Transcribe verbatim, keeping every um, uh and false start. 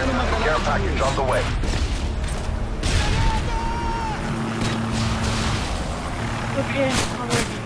Care package on the way. Okay, I'm ready.